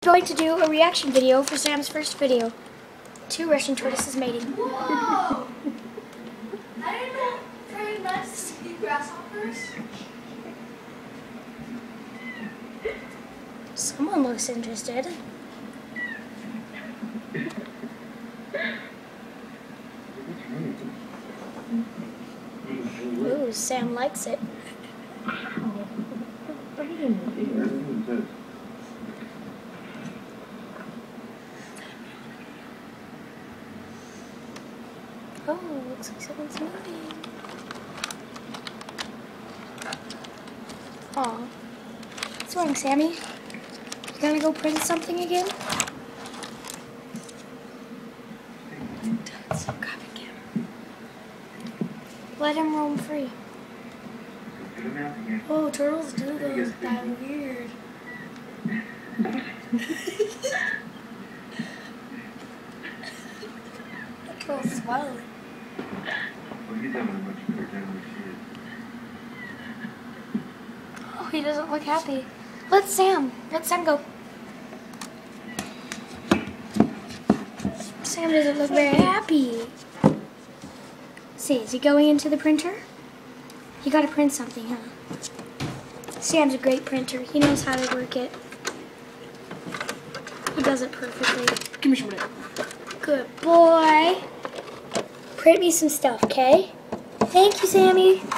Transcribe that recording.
going to do a reaction video for Sam's first video. 2 Russian tortoises mating. Whoa! I didn't know praying nuts to eat grasshoppers. Someone looks interested. Ooh, Sam likes it. Oh, looks like someone's moving. Aw. What's wrong, Sammy? You gonna go print something again? Don't grab it again. Let him roam free. Oh, turtles do those. That weird. That turtle's swelling. Oh, he doesn't look happy. Let Sam go. Sam doesn't look very happy. See, is he going into the printer? You gotta print something, huh? Sam's a great printer. He knows how to work it. He does it perfectly. Give me some of that. Good boy. Print me some stuff, okay? Thank you, Sammy.